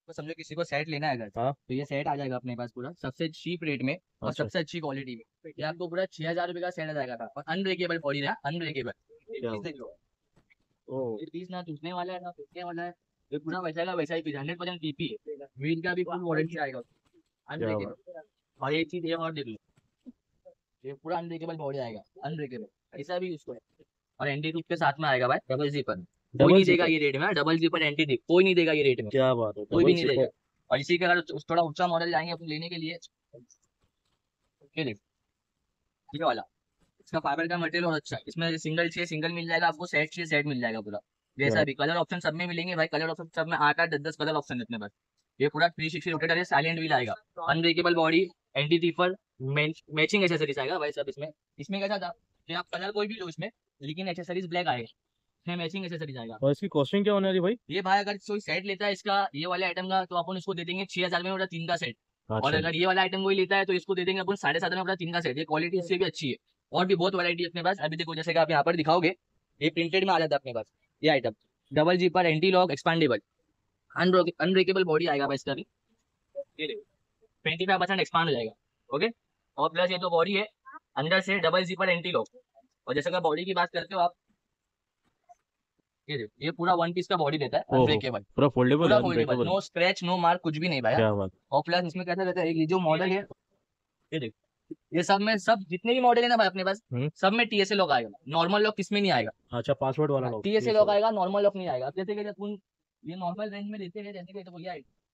तो समझो किसी को सेट लेना है अगर, हाँ। तो ये सेट आ जाएगा अपने पास पूरा सबसे चीप रेट में और अच्छा। सबसे अच्छी क्वालिटी में। ये आपको पूरा 6,000 रुपये का सेट आ जाएगा था, और अनब्रेकेबल बॉडी है, अनब्रेकेबल। क्या पीस देख लो, ओ ये पीस ना टूटने वाला है ना टूटने वाला है। ये पूरा वैसा का वैसा ही पीस, 100% पीपी है। वील का भी फुल वारंटी आएगा, क्या बात। अनब्रेकेबल। और ये चीज ये और देख लो, ये पूरा अनब्रेकेबल बॉडी आएगा, अनब्रेकेबल ऐसा भी उसको है। और एंटी टिप के साथ में आएगा भाई, डबल जीपर। कोई डबल नहीं देगा जिपर। ये रेट में, डबल जीपर एंटी टिप कोई नहीं देगा ये रेट में, क्या बात है, कोई डबल भी नहीं जिपर। देगा। और इसी के अगर थोड़ा ऊंचा मॉडल जाएंगे अपन लेने के लिए, ये देख, ये वाला, इसका फाइबर का मटेरियल और अच्छा है। इसमें सिंगल चाहिए सिंगल मिल जाएगा आपको, सेट चाहिए सेट मिल जाएगा पूरा। क्या जैसा भी कलर ऑप्शन सब में मिलेंगे भाई, कलर ऑप्शन सब में 8-8 10-10 कलर ऑप्शन है अपने पास। ये पूरा 360 रोटेटर है, साइलेंट व्हील आएगा, unbreakable body, anti theft, matching accessories आएगा भाई सब इसमें। इसमें कैसा था कि आप कलर कोई भी लो इसमें, लेकिन एसेसरीज ब्लैक आएगा, इसमें मैचिंग एसेसरीज आएगा। और इसकी कॉस्टिंग क्या होने वाली भाई? ये भाई अगर कोई सेट लेता है इसका ये वाले आइटम का, तो अपन उसको दे देंगे 6,000 में पूरा 3 का सेट। और अच्छा। अगर ये वाला आइटम कोई लेता है तो इसको दे देंगे अपन 7,500 में पूरा 3 का सेट। ये क्वालिटी इससे भी अच्छी है, और भी बहुत वैरायटी है अपने पास। अभी देखो जैसे कि आप यहाँ पर दिखाओगे, ये प्रिंटेड में आ जाता है अपने पास ये item, double zipper, anti lock, expandable, unbreakable body आएगा भाई इसका भी। ये देखो 25% एक्सपांड हो जाएगा। ओके, और प्लस ये तो बॉडी है, अंदर से डबल जीपर, एंटी लॉक। और जैसे अगर बॉडी की बात करते हो आप, ये देखो ये पूरा वन पीस का बॉडी देता है, ओहो, अनब्रेकेबल, पूरा फोल्डेबल है, पूरा foldable, unbreakable. No scratch no mark कुछ भी नहीं भाई। क्या बात। और प्लस इसमें कैसा रहता है, एक ये जो मॉडल है, ये देखो, ये सब में सब जितने भी मॉडल है ना भाई अपने पास, हम्म। सब में टीएसए लॉक आएगा, नॉर्मल लॉक किसमें नहीं आएगा। अच्छा, पासवर्ड वाला लोग टीएसए ये लॉक सब। आएगा, नॉर्मल लॉक नहीं आएगा। अब जैसे कि अपन ये नॉर्मल रेंज में देते हैं, जैसे कि देखो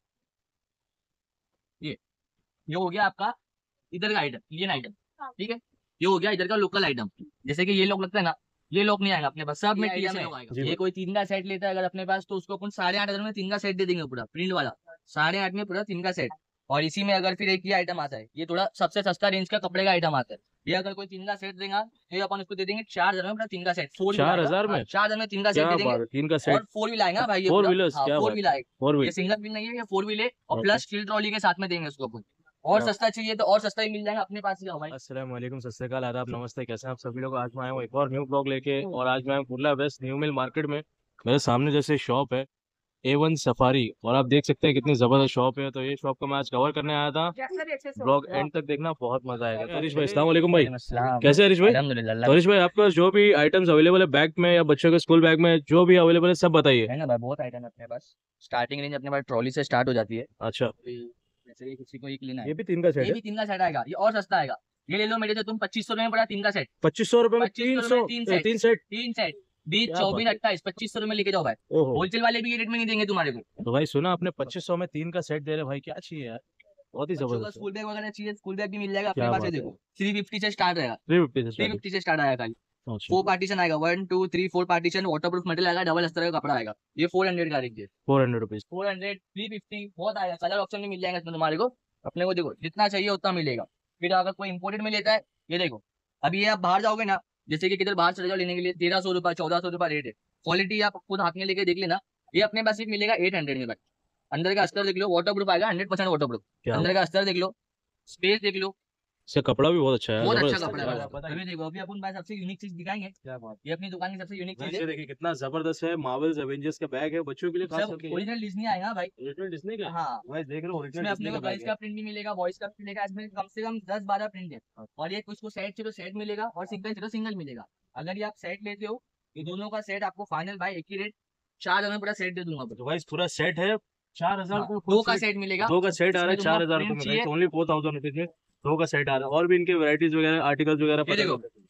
ये ये हो गया आपका इधर का आइटम, इंडियन आइटम, ठीक है। ये हो गया इधर का लोकल आइटम, जैसे कि ये लॉक लगता है ना, ये लॉक नहीं आएगा अपने पास, सब में टीएसए लॉक आएगा। जी ये भाई। कोई 3 का सेट लेता है अगर अपने पास, तो उसको अपन 8,500 में 3 का सेट दे देंगे पूरा प्रिंट वाला, 8,500 में पूरा 3 का सेट। और इसी में अगर फिर एक ये आइटम आता है, ये थोड़ा सबसे सस्ता रेंज का कपड़े का आइटम आता है। ये अगर कोई 3 का सेट देगा तो ये अपन उसको दे देंगे 4,000 में पूरा 3 का सेट, 4 व्हील आएगा। 4,000 में? 4,000 में 3 का सेट क्या दे देंगे। बात है, 3 का और सेट। 4 व्हील आएगा भाई, ये फोर पूरा, व्हीलर्स, हाँ क्या 4 बात व्हील है। आएगा। फोर ये व्हील। सिंगल व्हील नहीं है, ये 4 व्हील है, और ओके। प्लस स्टील ट्रॉली के साथ में देंगे उसको अपन। और सस्ता चाहिए तो और सस्ता ही मिल जाएगा अपने पास ही, भाई। अस्सलाम वालेकुम, सत श्री अकाल, आदाब, नमस्ते, कैसे हैं आप सभी लोग। आज मैं आया हूँ एक और न्यू ब्लॉग लेके, और आज मैं हूँ Kurla West New Mill Market में। मेरे सामने जैसे शॉप है A1 सफारी, और आप देख सकते हैं कितनी जबरदस्त शॉप है। तो ये शॉप को मैं आज कवर करने आया था। ब्लॉग एंड तक देखना, बहुत मजा आएगा। तो हरीश भाई, अस्सलाम वालेकुम भाई। कैसे हैं हरीश भाई? अल्हम्दुलिल्लाह। तो हरीश भाई, आपके पास जो भी आइटम्स अवेलेबल है बैग में या बच्चों के स्कूल बैग में, जो भी अवेलेबल है सब बताइए। है ना भाई, बहुत आइटम है अपने पास। स्टार्टिंग रेंज अपने पास ट्रॉली से स्टार्ट हो जाती है। अच्छा। जैसे कि किसी को एक लेना है, ये भी 3 का सेट ये है? भी 3 का सेट आएगा, ये और सस्ता आएगा। ये ले लो मेरे से तुम 2500 में पड़ा 3 का सेट। 2500 रुपए में 2500 में 3 सेट, 3 सेट? 3 सेट, 20 क्या 24 बात 28 2500 में लेके जाओ भाई। है। ओहो। होलसेल वाले भी ये रेट में नहीं देंगे तुम्हारे को। तो भाई सुना आपने, 2500 में 3 का सेट दे रहे भाई, क्या चाहिए यार, बहुत ही बच्चों का जबरदस्त है। स्कूल बैग वगैरह चाहिए, स्कूल बैग भी मिल जाएगा अपने क्या पास। ये बात है। देखो 350 से स्टार्ट रहेगा, 350 से स्टार्ट 350 से स्टार्ट आएगा खाली। है। अच्छा। 4 पार्टीशन आएगा, 1 2 3 4 पार्टीशन, वाटर प्रूफ मटेरियल आएगा, डबल अस्तर का कपड़ा आएगा। ये 400 का रेंज है, 400 रुपीज। 400 350 बहुत आएगा। कलर ऑप्शन भी मिल जाएगा इसमें तुम्हारे को, अपने को देखो जितना चाहिए उतना मिलेगा। फिर अगर कोई इंपोर्टेड में लेता है, ये देखो, अभी ये आप बाहर जाओगे ना, जैसे कि किधर बाहर चले जाओ लेने के लिए, 1300 रुपये 1400 रुपये रेट है। क्वालिटी आप खुद हाथ में लेके देख लेना। ये अपने पास सिर्फ मिलेगा 800 में भाई। अंदर का अस्तर देख लो, वाटर प्रूफ आएगा, 100% वाटर प्रूफ। क्या अंदर का अस्तर देख लो, स्पेस देख लो, इसका कपड़ा भी बहुत अच्छा है, बहुत अच्छा जबरदस्त कपड़ा है। है भाई। अभी देखो, अभी अपन भाई सबसे यूनिक चीज दिखाएंगे, क्या बात ये अपनी दुकान की सबसे यूनिक है। चीज है। देखिए कितना जबरदस्त है, मार्वल्स एवेंजर्स का बैग है बच्चों के लिए, खास सब करके ओरिजिनल डिज्नी आएगा भाई। ओरिजिनल डिज्नी का। हाँ, भाई देख रहे हो, इसमें ओरिजिनल अपने डिज्नी को का बैग गर्ल्स है। का प्रिंट भी मिलेगा, बॉयज का प्रिंट मिलेगा। इसमें कम से कम 10-12 प्रिंट है। और ये कुछ को सेट चाहिए तो सेट मिलेगा, और सिंगल चाहिए तो सिंगल मिलेगा। अगर ये आप सेट लेते हो, ये दोनों का सेट आपको फाइनल भाई एक ही रेट 4,000 में पूरा सेट दे दूंगा। तो भाई पूरा सेट है 4000 हाँ, को, 2 का सेट मिलेगा। 2 का सेट आ रहा है इसमें तुमको 4000 रुपए प्रिंट में, चाहिए, ओनली 4000 रुपीज में 2 का सेट आ रहा है। और भी इनके वैरायटीज वगैरह, आर्टिकल्स वगैरह ये पता देखो, चल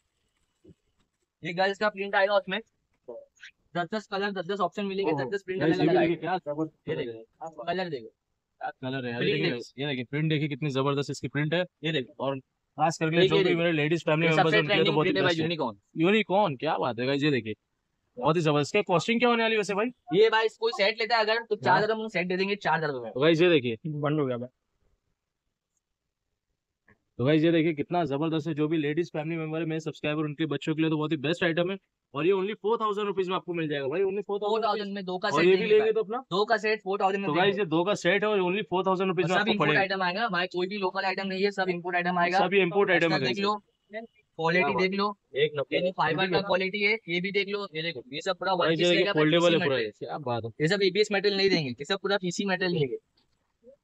ये गर्ल्स का प्रिंट आएगा, उसमें 10-10 कलर 10-10 ऑप्शन मिलेंगे, 10-10 प्रिंट जाएगा। अलग ये अलग भी आएगा। देखिए क्या जबरदस्त ये देखो कलर देखो, कलर है यार। प्रिंट ये देखो, देखिए, ये देखिए प्रिंट देखिए कितनी जबरदस्त इसकी प्रिंट है। ये देखो, और खास करके एक जो ये भी देखो, मेरे लेडीज फैमिली ये मेंबर्स हैं सबसे उनके लिए तो ट्रेंडिंग बहुत ही प्रिंट है भाई, बेस्ट है। यूनिकॉर्न। यूनिकॉर्न, क्या बात है गाइस, ये देखिए बहुत ही जबरदस्त। क्या कॉस्टिंग क्या होने वाली है वैसे भाई? ये भाई कोई सेट लेता है अगर, तो हाँ। 4,000 हम सेट दे देंगे, 4,000 में। तो गाइस ये देखिए बंद हो गया भाई। तो गाइस ये देखिए कितना जबरदस्त है। जो भी लेडीज फैमिली मेंबर है मेरे सब्सक्राइबर, उनके बच्चों के लिए तो बहुत ही बेस्ट आइटम है। और ये ओनली 4000 रुपीज में आपको मिल जाएगा भाई, ओनली 4000। 4,000 में 2 का और सेट ये भी देंगे लेंगे भाई, तो अपना 2 का सेट 4,000 में तो देंगे। गाइस ये 2 का सेट है और ओनली 4000 रुपीज और में सब आपको इम्पोर्ट पड़ेगा। आइटम आएगा भाई, कोई भी लोकल आइटम नहीं है, सब इम्पोर्ट आइटम आएगा। सभी इम्पोर्ट आइटम है अस्तर देख गाइस। लो, क्या क्वालिटी बात देख लो, है, एक ये नंबर। फाइबर का क्वालिटी है। ये भी देख लो, ये देखो, ये सब पूरा वन गाइस ये पीस देखिए रहेगा भाई, फोल्डेबल पीसी है पूरा, मटेरियल। क्या बात है। ये सब एबीएस मटेरियल नहीं देंगे, ये सब पूरा पीसी मटेरियल देंगे।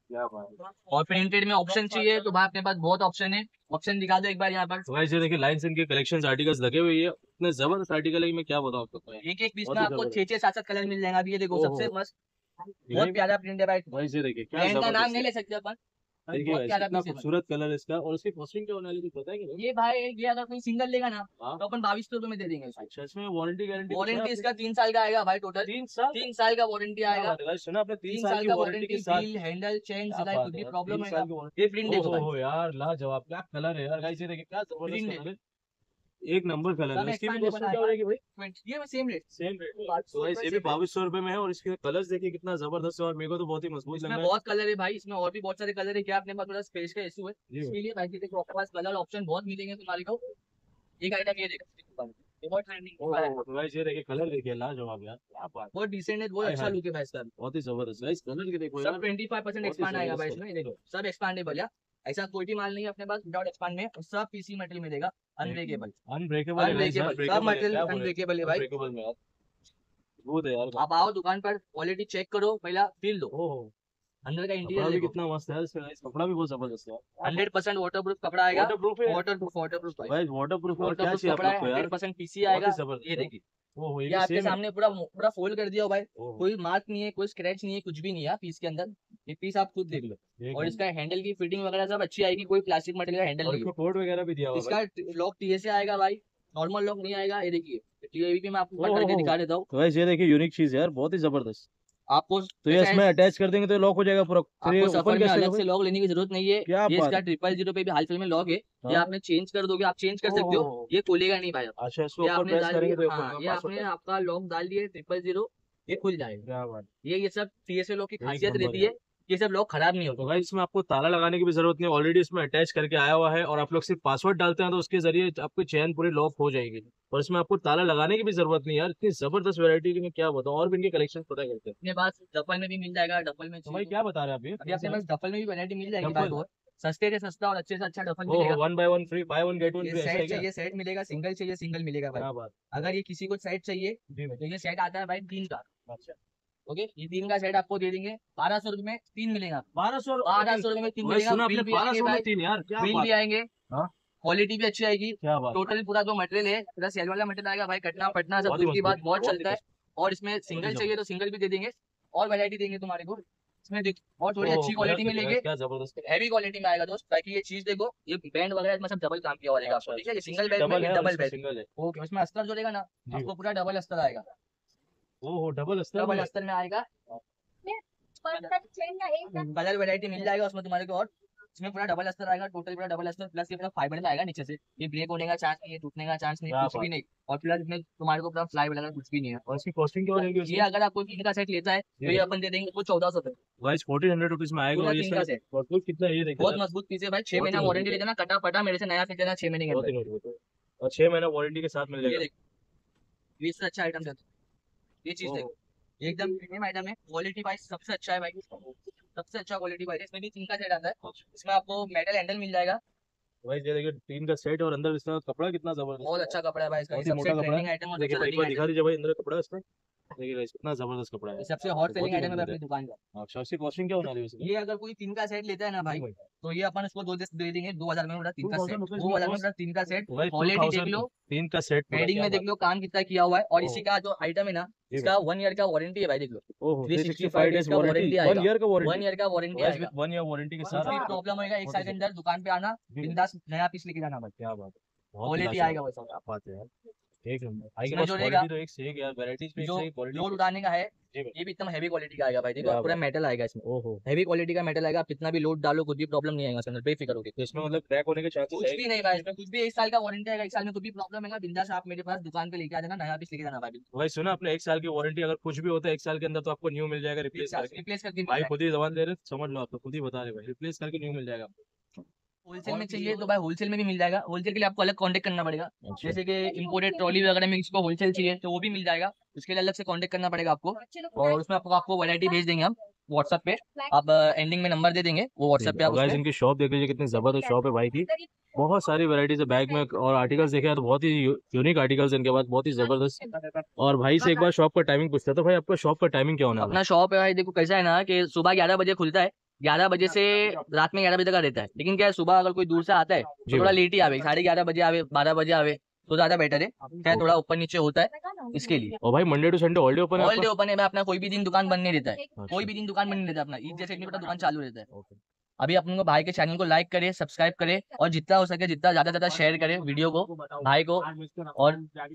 क्या बात है। और प्रिंटेड में ऑप्शन चाहिए तो भाई अपने पास बहुत ऑप्शन है, ऑप्शन दिखा दो एक बार यहाँ पर। तो भाई ये देखिए लाइन से इनके कलेक्शन आर्टिकल्स लगे हुए हैं, इतने जबरदस्त आर्टिकल है कि मैं क्या बताऊँ आपको भाई। एक एक पीस बहुत में ही आपको जबरदस्त। 6-6 7-7 कलर मिल जाएगा। अभी ये देखो ओहो। सबसे मस्त, बहुत भाई प्यारा प्रिंट है भाई। भाई ये देखिए क्या ब्रांड का नाम जबरदस्त नहीं है। ले सकते अपन, देखिए बहुत भाई प्यारा कितना पीस है भाई। खूबसूरत कलर है इसका, और इसकी कॉस्टिंग क्या होने वाली है कुछ पता है कि नहीं? ये भाई ये अगर कोई सिंगल लेगा ना हाँ। तो अपन 2200 रुपए में दे देंगे इसको। अच्छा, इसमें वारंटी गारंटी वारंटी इसका 3 साल का आएगा भाई टोटल। 3 साल? 3 साल का वारंटी क्या आएगा। बात है भाई, सुना आपने 3 3 साल साल की का वारंटी के वारंटी, साथ? व्हील हैंडल चेन क्या सिलाई बात कुछ है भी यार, प्रॉब्लम 3 है साल की वारंटी। ये प्रिंट देखो भाई। ओहो यार लाजवाब, क्या कलर है यार गाइस, ये देखिए क्या जबरदस्त प्रिंट कलर है, एक नंबर कलर सब है। इसकी भी एक्सपांडेबल कॉस्टिंग क्या हो जाएगी भाई? ये में सेम रेट। Same rate. 500 तो गाइस ये भी रुपए से 2200 रुपए में है, और इसके कलर्स देखिए कितना जबरदस्त है, और मेरे को तो बहुत ही मजबूत लग इसमें रहा है। बहुत कलर है भाई, इसमें और भी बहुत सारे कलर है। क्या अपने पास थोड़ा स्पेस का इशू है जी इसके लिए भाई, देखो आपके पास कलर ऑप्शन बहुत मिलेंगे तुम्हारे को। एक आइटम ये देखो, ये बहुत ट्रेंडिंग है, ओह, तो गाइस ये देखिए कलर देखिए लाजवाब यार, क्या बात। बहुत डिसेंट है, बहुत हाय अच्छा हाय, लुक है भाई इसका। बहुत ही जबरदस्त गाइस, कलर के देखो सब यार। 25% बहुत ही एक्सपांड आएगा भाई जबरदस्त इसमें, ये देखो सब एक्सपांडेबल है। ऐसा कोई भी माल नहीं है अपने पास विदाउट एक्सपांड में, और सब पीसी मटेरियल मिलेगा, अनब्रेकेबल। अनब्रेकेबल है गाइस यार, अनब्रेकेबल सब ब्रेकेबल है, मटेरियल क्या बोले अनब्रेकेबल है भाई। अनब्रेकेबल में यार, वो है यार। आप आओ दुकान पर, क्वालिटी चेक करो, पहला फील दो ओहो, अंदर का कपड़ा इंटीरियर भी देखो। कितना मस्त है इसका गाइस, कपड़ा भी बहुत जबरदस्त है। 100% वाटर प्रूफ कपड़ा आएगा। वाटर प्रूफ है? वाटर प्रूफ भाई, गाइस वाटर प्रूफ और वाटर क्या प्रूफ चाहिए आप कपड़ा लोग है, को यार, 100% पीसी बहुत आएगा। ही जबरदस्त ये है। देखिए, ओहो, ये ये भी आपके सेम है। सामने पूरा पूरा फोल्ड कर दिया हो भाई, ओहो, कोई मार्क नहीं है, कोई स्क्रैच नहीं है, कुछ भी नहीं है पीस के अंदर। ये पीस आप खुद देख लो। एक और नंबर। इसका हैंडल की फिटिंग वगैरह सब अच्छी आएगी, कोई प्लास्टिक मटेरियल का हैंडल और नहीं इसको है। कोड वगैरह भी दिया हुआ है। इसका लॉक टीए से आएगा भाई, नॉर्मल लॉक नहीं आएगा। ये देखिए टीए भी मैं आपको ऊपर ओहो, करके दिखा देता हूँ तो गाइस ये देखिए यूनिक चीज है यार, बहुत ही जबरदस्त। आपको। तो ये ऐसा है, इसमें अटैच कर देंगे तो लॉक हो जाएगा पूरा, फिर ये आपको सफर ओपन में कैसे अलग होगा? से लॉक लेने की जरूरत नहीं है। क्या ये बात इसका है। 000 पे भी हाल फिल में लॉक है, ये हाँ? आपने चेंज कर दोगे, आप चेंज कर सकते हो, ओहो, ये खुलेगा नहीं भाई। अच्छा, इसको ये ऊपर आपने प्रेस डाल करेंगे दिया, तो हाँ ये पासवर्ड आपने आपका लॉक डाल दिया 000, ये खुल जाएगा। क्या बात, ये सब टीएसए लॉक की एक खासियत नंबर रहती है। है, ये सब लॉक खराब नहीं तो होते। भाई इसमें आपको ताला लगाने की भी जरूरत नहीं, ऑलरेडी इसमें अटैच करके आया हुआ है, और आप लोग सिर्फ पासवर्ड डालते हैं तो उसके जरिए आपकी चेन पूरी लॉक हो जाएगी, और इसमें आपको ताला लगाने की भी जरूरत नहीं यार, इतनी जबरदस्त वैरायटी की मैं क्या बताऊं, और भी इनके कलेक्शन पता करते हैं। अपने पास डबल में भी मिल जाएगा, डबल में तो भाई चाहिए क्या बता रहे हैं आप ये? अभी अपने पास डबल में भी वैरायटी मिल जाएगी भाई, डबल? बहुत सस्ते से सस्ता और अच्छे से अच्छा डबल ओहो, मिलेगा। 1 बाय 1 फ्री, बाय 1 गेट 1 ये फ्री, ऐसा है सेट क्या? चाहिए सेट मिलेगा, सिंगल चाहिए सिंगल मिलेगा भाई। क्या बात। अगर ये किसी को सेट चाहिए जी भाई। तो ये सेट आता है भाई 3 का। अच्छा, ओके, ये 3 का सेट आपको दे देंगे 1200 रुपए में 3 मिलेगा। 1200? 1200 रुपए में 3 भाई मिलेगा, सुना बिल आपने, भी आएंगे 1200 में भाई, 3 यार, क्या बिल बात। भी आएंगे, हाँ? क्वालिटी भी अच्छी आएगी। क्या बात। टोटल पूरा जो मटेरियल है पूरा सेल वाला मटेरियल आएगा भाई, कटना पटना सब बहुत ही दूर की बात, मजबूत, बहुत बहुत ही चलता है। और इसमें सिंगल जबरदस्त। चाहिए तो सिंगल भी दे देंगे, और वैरायटी देंगे तुम्हारे को इसमें और थोड़ी ओहो, अच्छी क्वालिटी में कलर लेंगे, क्या जबरदस्त। हैवी क्वालिटी में आएगा दोस्त। ताकि ये चीज देखो, ये बैंड वगैरह इसमें सब डबल काम किया हुआ रहेगा आपको, ठीक है। ये सिंगल बैग डबल में है, डबल बैग, सिंगल है। ओके। उसमें अस्तर जो रहेगा ना, जी। आपको पूरा डबल अस्तर आएगा, ओहो, डबल अस्तर डबल में? अस्तर में आएगा। कलर वैरायटी मिल जाएगा उसमें तुम्हारे को, और इसमें पूरा डबल अस्तर आएगा, टोटल पूरा डबल अस्तर, प्लस ये पूरा फाइबर में आएगा नीचे से, ये ब्रेक होने का चांस नहीं है, टूटने का चांस नहीं है, क्या कुछ भी बात। नहीं। और प्लस इसमें तुम्हारे को पूरा फ्लाई वगैरह कुछ भी नहीं है। और इसकी कॉस्टिंग क्या हो जाएगी ये उसकी? अगर आपको 3 का सेट लेता है तो ये अपन दे देंगे आपको 1400 रुपए, गाइस 1400 रुपीज में आएगा, पूरा और ये 3 का सेट। मजबूत कितना है ये देखिए बहुत यार, मजबूत पीस है भाई, 6 बहुत ही महीना मजबूत वारंटी है। ले देना, कटा फटा मेरे से नया पीस देना 6 महीने के बहुत ही अंदर। मजबूत है, और 6 महीना वारंटी के साथ मिल ये जाएगा। देखो, ये इससे अच्छा आइटम है, ये चीज देखो, एकदम प्रीमियम आइटम है, क्वालिटी वाइज सबसे अच्छा है भाई, सबसे अच्छा क्वालिटी वाइज। इसमें भी 3 का सेट आता है, इसमें आपको मेटल हैंडल मिल जाएगा, भाई ये देखिए 3 का सेट, और अंदर इसका कपड़ा कितना जबरदस्त बहुत है। अच्छा कपड़ा है भाई इसका, ये बहुत ही सबसे मोटा कपड़ा ट्रेंडिंग है। आइटम और देखिए सबसे भाई, एक बार ट्रेंडिंग दिखा आइटम, दीजिए भाई अंदर कपड़ा इसका, देखिए गाइस कितना जबरदस्त कपड़ा है। ये सबसे हॉट बहुत सेलिंग ही आइटम है मजबूत अपनी दुकान का। अच्छा, इसकी कॉस्टिंग क्या होने वाली है इसकी? ये अगर कोई 3 का सेट लेता है ना भाई, तो ये अपन उसको दे देंगे 2000 में पूरा 3 का 2000 सेट, मतलब 2000 में इसमें पूरा 3 का सेट। भाई क्वालिटी देख 2000 लो, 3 का सेट पूरा, हेडिंग क्या में देख बात। लो काम कितना किया हुआ है, और ओह। इसी का जो आइटम है ना, जी इसका 1 ईयर का वारंटी है भाई, देख लो। ओहो, 365 डेज का वारंटी वारंटी, आएगा, 1 ईयर का 1 वारंटी, ईयर का वारंटी गाइस आएगा। विद 1 ईयर वारंटी के कुछ साथ भी आप प्रॉब्लम होगा 1 बहुत साल ही के अंदर दुकान पे आना, जी। बिंदास नया पीस लेके जाना भाई, क्या बात है, बहुत क्वालिटी लाजवाब। आएगा वैसा। क्या बात है यार, एक नंबर। भाई के इसमें पास जो क्वालिटी रहेगा, तो एक से एक यार, वैरायटीज पे एक जो से एक क्वालिटी। लोड उठाने का है, जी भाई। ये भी एकदम हैवी क्वालिटी का आएगा भाई, देखो क्या पूरा बात। मेटल आएगा इसमें, ओहो, हैवी क्वालिटी का मेटल आएगा, आप कितना भी लोड डालो कुछ भी प्रॉब्लम नहीं आएगा इसके अंदर, बेफिक्र होगी। तो इसमें मतलब क्रैक होने के चांसेस कुछ है? भी नहीं भाई इसमें, कुछ भी 1 साल का वारंटी आएगा, 1 साल में कुछ भी प्रॉब्लम है बिंदास आप मेरे पास दुकान पे लेके आ जाना, नया पीस लेके जाना भाई। भाई सुना आपने, 1 साल की वारंटी, अगर कुछ भी होता है 1 साल के अंदर तो आपको न्यू मिल जाएगा रिप्लेस करके। रिप्लेस करके भाई खुद ही जबान दे रहे, समझ लो, आप तो खुद ही बता रहे भाई, रिप्लेस करके न्यू मिल जाएगा। होलसेल में चाहिए तो भाई होलसेल में भी मिल जाएगा, होलसेल के लिए आपको अलग कांटेक्ट करना पड़ेगा। अच्छा। जैसे कि इंपोर्टेड ट्रॉली वगैरह में किसी को होलसेल चाहिए तो वो भी मिल जाएगा, उसके लिए अलग से कांटेक्ट करना पड़ेगा आपको, और उसमें आपको वैरायटी भेज देंगे हम व्हाट्सएप पे, आप एंडिंग में नंबर दे देंगे, वो व्हाट्सएप पे आप गाइस उसपे। इनकी शॉप देख लीजिए, कितनी जबरदस्त शॉप है भाई की, बहुत सारी वैरायटीज है बैग में, और आर्टिकल्स देखे तो बहुत ही यूनिक आर्टिकल्स इनके पास, बहुत ही जबरदस्त। और भाई से एक बार शॉप का टाइमिंग पूछता, तो भाई आपका शॉप का टाइमिंग क्या होने वाला अपना शॉप है भाई, देखो कैसा है ना कि सुबह 11 बजे खुलता है, 11 बजे से रात में 11 बजे तक का रहता है, लेकिन क्या है सुबह अगर कोई दूर से आता है जी तो थोड़ा भाई। लेट ही आवे, 11:30 बजे आवे, 12 बजे आवे तो ज्यादा बेटर है, क्या है, थोड़ा ऊपर नीचे होता है इसके लिए। और भाई Monday to Sunday holiday open है ऑल आपका? डे ओपन है भाई, अपना कोई भी दिन दुकान बंद नहीं रहता है, अच्छा। कोई भी दिन दुकान बंद नहीं रहता, अपना ईद जैसे एक नहीं पता दुकान चालू रहता है। ओके। अभी अपन को भाई के चैनल को लाइक करे, सब्सक्राइब करे, और जितना हो सके जितना ज्यादा ज्यादा शेयर करे वीडियो को भाई को। और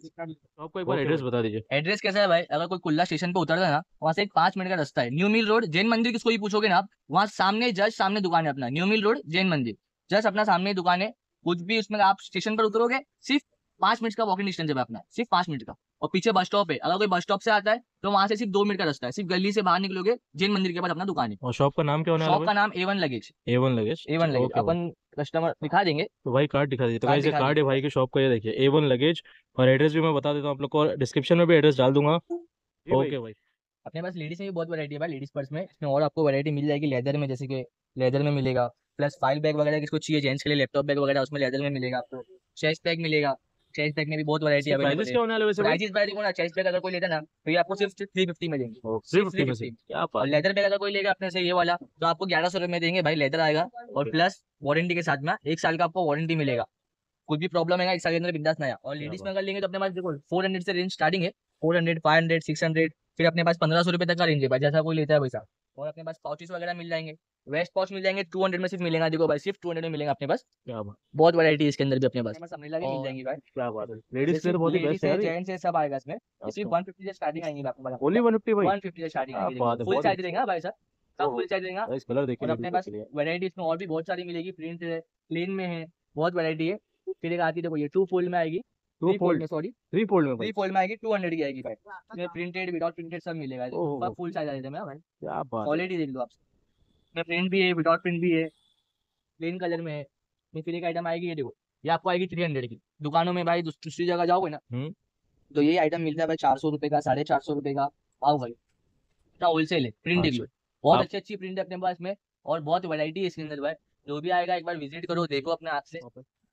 आपको एक बार एड्रेस बता दीजिए। एड्रेस कैसा है भाई, अगर कोई कुल्ला स्टेशन पे उतरता है ना, वहां से एक 5 मिनट का रास्ता है, न्यू मिल रोड जैन मंदिर, किसको भी पूछोगे ना आप, वहाँ सामने जस्ट सामने दुकान है अपना, न्यू मिल रोड जैन मंदिर, जस्ट अपना सामने ही दुकान है। कुछ भी उसमें आप स्टेशन पर उतरोगे, सिर्फ 5 मिनट का वॉकिंग डिस्टेंस है अपना, सिर्फ 5 मिनट का। और पीछे बस स्टॉप है, अगर कोई बस स्टॉप से आता है तो वहां से सिर्फ 2 मिनट का रास्ता है, सिर्फ गली से बाहर निकलोगे जैन मंदिर के पास अपना दुकान है। और शॉप का नाम क्या होने वाला शॉप का नाम A1 लगेज, भाई? A1 luggage. A1 luggage okay भाई। अपन कस्टमर दिखा देंगे। तो भाई कार्ड दिखा दीजिए। तो कार्ड गाइस ये दिखा कार्ड है देंगे। भाई की शॉप का, ये देखिए A1 लगेज। और एड्रेस भी मैं बता देता हूँ आप लोग को, और डिस्क्रिप्शन में भी एड्रेस डाल दूंगा। ओके भाई। अपने पास लेडीज में भी बहुत वैरायटी है भाई, लेडीज पर्स में, इसमें और आपको वैरायटी मिल जाएगी लेदर में, जैसे कि लेदर में मिलेगा, प्लस फाइल बैग वगैरह किसको चाहिए जेंट्स के लिए, लैपटॉप बैग वगैरह उसमें लेदर में मिलेगा आपको। चेस्ट बैग मिलेगा, चेस्ट बैग में भी बहुत वैरायटी इसके अवेलेबल प्राइजेस है। क्या होने वाले वैसे भाई? प्राइजेस भाई देखो ना, चेस्ट बैग अगर कोई लेता ना तो ये आपको सिर्फ 350 में देंगे, ओ, सिर्फ 350 में से 350। क्या और बात है। लेदर बैग अगर कोई लेगा अपने से ये वाला तो आपको 1100 में देंगे भाई, लेदर आएगा, और प्लस वारंटी के साथ में 1 साल का आपको वारंटी मिलेगा, कुछ भी प्रॉब्लम है 1 साल के अंदर बिंदास नया। और क्या लेडीज में बात। अगर लेंगे तो अपने पास देखो 400 से रेंज स्टार्टिंग है, 400, 500, 600, फिर अपने पास 1500 रुपए तक का रेंज है भाई, जैसा कोई लेता है वैसा। और अपने पास पाउचेस वगैरह मिल जाएंगे, वेस्ट पाउच मिल जाएंगे, 200 में सिर्फ मिलेगा, देखो भाई सिर्फ 200 में मिलेगा अपने पास। क्या बात। बहुत वैरायटी है इसके अंदर भी अपने पास अम्ब्रेला भी मिल और जाएंगी भाई। क्या बात है, लेडीज के लिए तो बहुत ही लेडीज बेस्ट है है, यार ये। जेंट्स है, सब आएगा इसमें। ये सिर्फ अच्छा। 150 से स्टार्टिंग आएंगे आपको, ओनली 150 भाई? 150 से स्टार्टिंग क्या आएंगे, बात है, फुल बहुत साइज ही। देगा भाई सर, सब फुल साइज देगा। गाइस कलर देखिए और अपने पास वीडियो। वैरायटी इसमें और भी बहुत सारी मिलेगी, प्रिंट है, प्लेन में है, बहुत वैरायटी है। फिर एक आती है देखो, ये 2 फोल्ड में आएगी, 3 फोल्ड में, सॉरी 3 फोल्ड में भाई? 3 फोल्ड में आएगी, 200 की आएगी भाई। इसमें प्रिंटेड विदाउट प्रिंटेड सब मिलेगा, ओहो। सब फुल साइज आ जाता है भाई, क्या बात है। क्वालिटी देख लो आप। इसमें प्रिंट भी है, विदाउट प्रिंट भी है, प्लेन कलर में है। फिर एक आइटम आएगी, ये देखो, ये आपको आएगी 300 की। दुकानों में भाई दूसरी जगह जाओगे ना हम्म। तो ये आइटम मिलता है भाई 400 रुपए का, 450 रुपए का। आओ भाई, इतना होलसेल है। प्रिंट देख अच्छा। लो, बहुत आप अच्छी अच्छी प्रिंट है अपने पास में, और बहुत वैरायटी है इसके अंदर भाई। जो भी आएगा एक बार विजिट करो, देखो अपने हाथ से।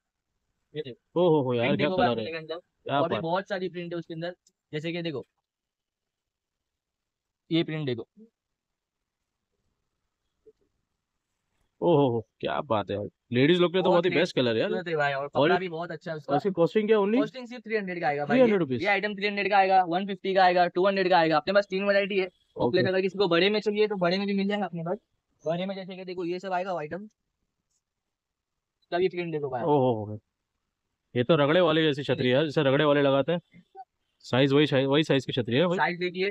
ये देखो हो यार प्रिंट क्या देखो भाई कलर है। अपने के अंदर, क्या और भी बात। बहुत सारी प्रिंट है उसके अंदर, जैसे कि देखो ये प्रिंट देखो, ओहो क्या बात है यार, लेडीज लोग के लिए तो बहुत बहुत ही बेस्ट कलर है यार। खूबसूरत है भाई, और और कपड़ा भी बहुत अच्छा है और उसका। इसकी कॉस्टिंग क्या ओनली? कॉस्टिंग सिर्फ 300 का आएगा भाई, 300 ये रुपीज? ये आइटम 300 का आएगा, 150 का आएगा, 200 का आएगा। अपने पास 3 वैरायटी है। और ओके। प्लेस अगर किसी को बड़े में चाहिए तो बड़े में भी मिल जाएगा अपने पास। बड़े में जैसे कि देखो ये सब आएगा आइटम, इसका भी प्रिंट देखो भाई। ओहो, ये तो रगड़े वाले जैसी छतरी है यार, जैसे रगड़े वाले लगाते हैं। साइज वही साइज की छतरी है भाई। साइज देखिए,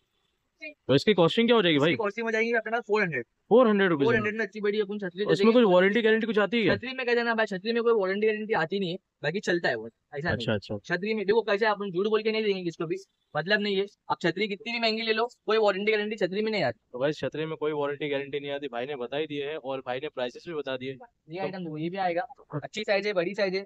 तो इसकी कॉस्टिंग क्या हो जाएगी इसकी भाई? कॉस्टिंग हो जाएगी अपने पास 400। 400 रुपीज 400 में अच्छी बड़ी अपन छतरी दे उसमें देंगे। कुछ वारंटी गारंटी कुछ आती है? छतरी में क्या देना भाई, छतरी में कोई वारंटी गारंटी आती नहीं है, बाकी चलता है वो, ऐसा नहीं अच्छा है। अच्छा। छतरी में देखो कैसे अपन झूठ बोल के नहीं देंगे किसको भी, मतलब नहीं है। आप छतरी कितनी भी महंगी ले लो, कोई वारंटी गारंटी छतरी में नहीं आती। तो भाई छतरी में कोई वारंटी गारंटी नहीं आती, भाई ने बता ही दिए है, और भाई ने प्राइसेस भी बता दिए। ये आइटम देखो, ये भी आएगा, अच्छी साइज है, बड़ी साइज है,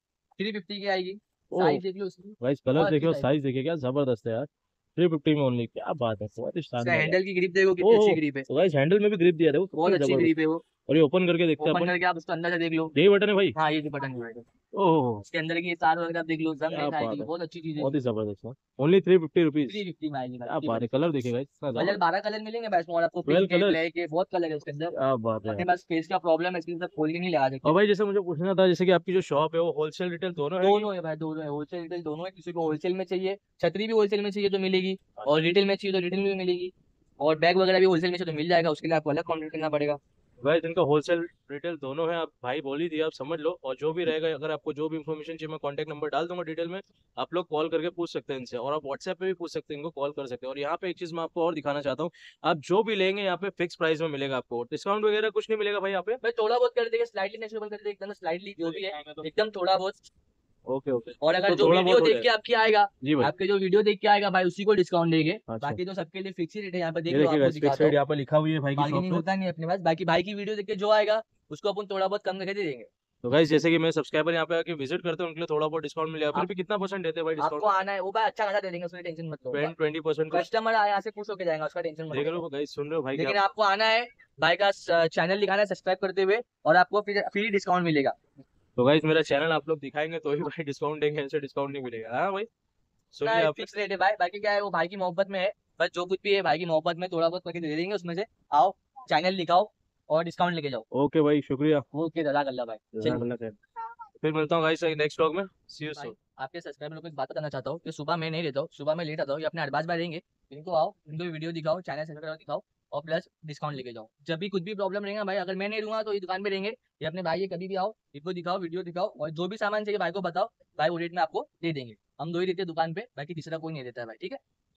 350 की आएगी। ओ साइज देख लो उसकी, भाई कलर बहुत अच्छी देखिए और साइज। साइज देखिए, क्या जबरदस्त है यार। 350 में ओनली, क्या बात है, बहुत ही इसका शानदार है। हैंडल की ग्रिप देखो, कितनी अच्छी ओहो, ग्रिप है, तो गाइस हैंडल में भी ग्रिप दिया है, देखो बहुत कितनी अच्छी जबरदस्त। ग्रिप है वो। और ये ओपन करके देखते हैं ओपन अपन। करके आप उसको अंदर से देख लो। यही बटन है भाई? हाँ ये जो बटन है, ओह इसके अंदर की तार वगैरह आप देख लो, जंग क्या नहीं बात आएगी, है, बहुत अच्छी चीज है। बहुत ही जबरदस्त है। Only 350 rupees? 350 में आएगी क्या भाई, बात है, कलर देखिएगा इतना कलर जबरदस्त। 12 कलर मिलेंगे भाई इसमें, और आपको 12 पिंक है, कलर? ब्लैक है, बहुत कलर है उसके अंदर। क्या बात है। अपने पास फेस का प्रॉब्लम है, इसके सब खोल के नहीं लगा सकते। और भाई जैसे मुझे पूछना था, जैसे कि आपकी जो शॉप है वो होलसेल रिटेल दोनों है? दोनों है भाई, दोनों है, होलसेल रिटेल दोनों है। किसी को होलसेल में चाहिए, छतरी भी होलसेल में चाहिए तो मिलेगी, और रिटेल में चाहिए तो रिटेल में भी मिलेगी, और बैग वगैरह भी होलसेल में चाहिए तो मिल जाएगा, उसके लिए आपको अलग कॉन्टेक्ट करना पड़ेगा। भाई जिनका होलसेल रिटेल दोनों है, आप भाई बोल ही दिया, आप समझ लो। और जो भी रहेगा, अगर आपको जो भी इन्फॉर्मेशन चाहिए, मैं कॉन्टैक्ट नंबर डाल दूंगा डिटेल में, आप लोग कॉल करके पूछ सकते हैं इनसे, और आप व्हाट्सएप पे भी पूछ सकते हैं, इनको कॉल कर सकते हैं। और यहाँ पे एक चीज मैं आपको और दिखाना चाहता हूँ, आप जो भी लेंगे यहाँ पे फिक्स प्राइस में मिलेगा, आपको डिस्काउंट वगैरह कुछ नहीं मिलेगा भाई यहाँ पे। भाई थोड़ा बहुत कर देंगे, स्लाइटली नेगोशिएबल कर देंगे, एकदम स्लाइटली जो भी है, एकदम थोड़ा बहुत। Okay okay. और अगर तो जो थोड़ा वीडियो बहुत हो देख के आपकी आएगा, जी भाई। आपके जो वीडियो देख के आएगा भाई, उसी को डिस्काउंट देंगे। अच्छा, बाकी तो सबके लिए फिक्स ही रेट है, यहाँ पे देख ये लो, देखिएगा आपको फिक्स दिखाता रेट हूँ। यहाँ पे लिखा हुआ है भाई की शॉप बार्गेनिंग पे। होता नहीं है अपने पास, बाकी भाई की वीडियो देख के जो आएगा उसको अपन थोड़ा बहुत कम करके दे देंगे। तो गाइस जैसे कि मेरे सब्सक्राइबर यहाँ पे आके विजिट करते हैं, उनके लिए थोड़ा बहुत डिस्काउंट मिलेगा। फिर भी कितना परसेंट देते हैं भाई आपको डिस्काउंट? आना है वो भाई, अच्छा खासा दे देंगे, उसमें टेंशन मत लो। 20% का? कस्टमर यहाँ से खुश होके जाएगा, उसका टेंशन मत देख रहे लो। हो गाइस, सुन रहे हो भाई लेकिन क्या? आपको आना है, भाई का चैनल दिखाना है सब्सक्राइब करते हुए, और आपको फिर फ्री डिस्काउंट मिलेगा। तो गाइस मेरा चैनल आप लोग दिखाएंगे तो ही भाई डिस्काउंट देंगे, ऐसे डिस्काउंट नहीं मिलेगा। हाँ भाई सुन लिया आपने? फिक्स रेट है भाई, बाकी क्या है वो भाई की मोहब्बत में है, बस जो कुछ भी है भाई की मोहब्बत में थोड़ा बहुत करके दे देंगे उसमें से। आओ, चैनल दिखाओ, और डिस्काउंट लेके जाओ। ओके भाई, शुक्रिया। ओके जज़ाक अल्लाह भाई। चलिए जज़ाकल्लाह खैर। फिर मिलता हूँ गाइस नेक्स्ट व्लॉग में। सी यू भाई, सून। आपके सब्सक्राइबर लोग को एक बात बताना चाहता हूँ कि सुबह मैं नहीं रहता हूँ, सुबह मैं लेट आता हूँ, ये अपने अरबाज भाई रहेंगे। इनको आओ, इनको वीडियो दिखाओ, चैनल सब्सक्राइब दिखाओ और प्लस डिस्काउंट लेके जाओ। जब भी कुछ भी प्रॉब्लम रहेगा भाई, अगर मैं नहीं रहूंगा तो ये दुकान पे रहेंगे, ये अपने भाई है, कभी भी आओ, इनको दिखाओ, वीडियो दिखाओ और जो भी सामान चाहिए भाई को बताओ, भाई वो रेट में आपको दे देंगे। हम दो ही रहते हैं दुकान पे, बाकी तीसरा कोई नहीं देता है भाई, ठीक है।